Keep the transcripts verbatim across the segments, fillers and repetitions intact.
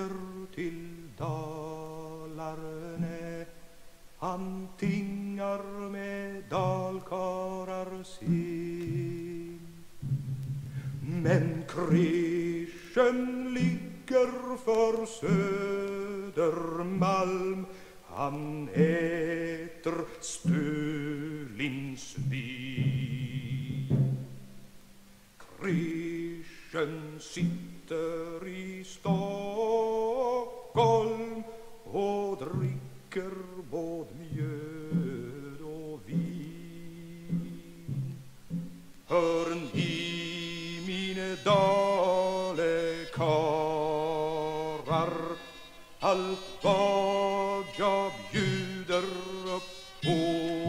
till Dalarne. Han tingar med dalkarar sin. Men Krischen ligger för Södermalm. Han äter Stölinsvin. Krischen sitter i Stockholm och dricker både mjöd och vin. Hör ni mina dalekarar, allt vad jag bjuder upp på.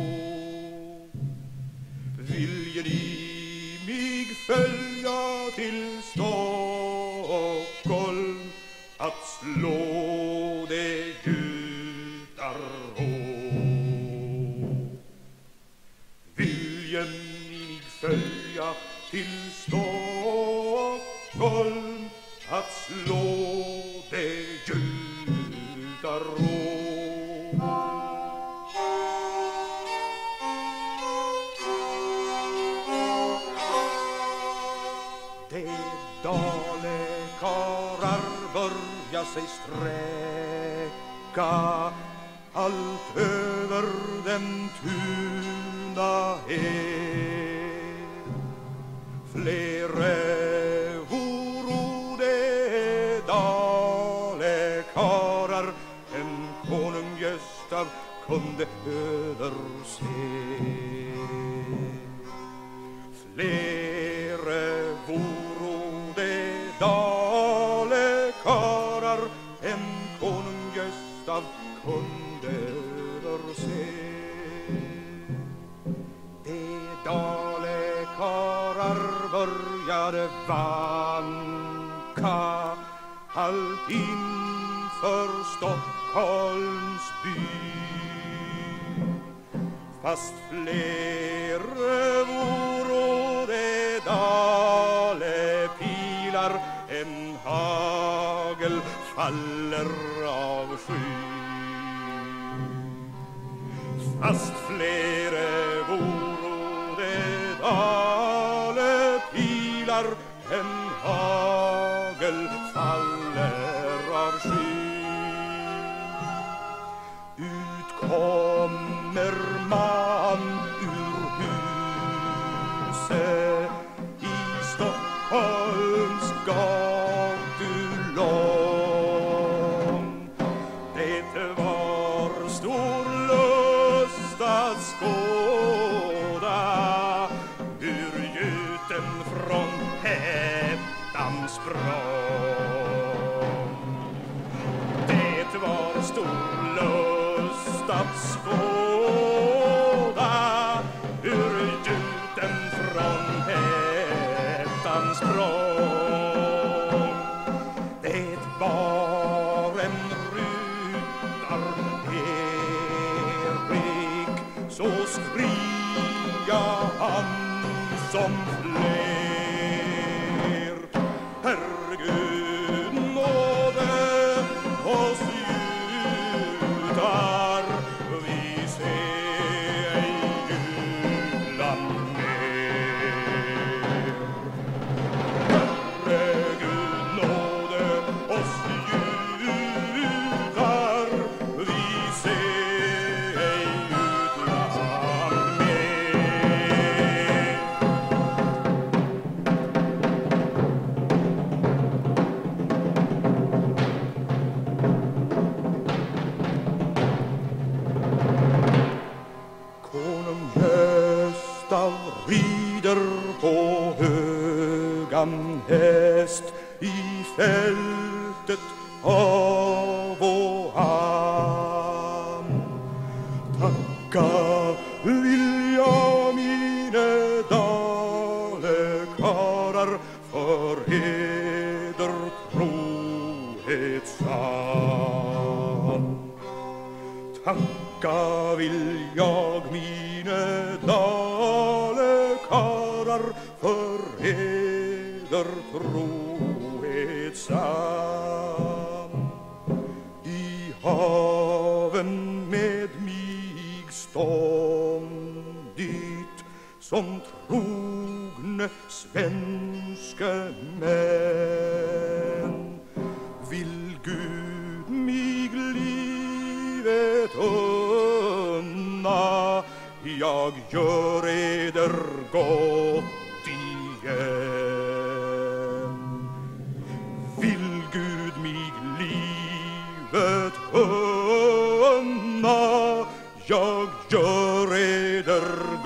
Vill ni mig följa till Stockholm att slå det jutar å? Vill ni mig följa till Stockholm att slå det jutar å? Dalekarar börja sig sträcka allt över den tuna hed. Flere voro de dalekarar än konung Gösta kunde överse. Flere voro de dalekarar än konung Gösta kunde överse. De dalekarar började vanka allt inför Stockholms by. Fast flere voro de dalepilar än hagel faller av skyn. Fast flere voro de dalepilar än hagel faller av skyn. Ut kommer man ur huset i Stockholms gatulång. Det var stor lust att skåda hur gjuten från hettan språng. Det var stor lust att skåda hur gjuten från hettan språng. Det var en ryttar Erik, så skria han som fler. Herregud nåde oss judar, vi ser ej Jylland mer. Herregud nåde oss judar, vi ser ej Jylland mer. Konung Gösta rider på högan häst i fältet av och an. Tacka vill jag mina dalekarar för heder, trohet, sann. Tacka vill jag mina dalekarar för heder, trohet, sann. jag gör eder gott igen. Vill Gud mig livet unna, jag gör eder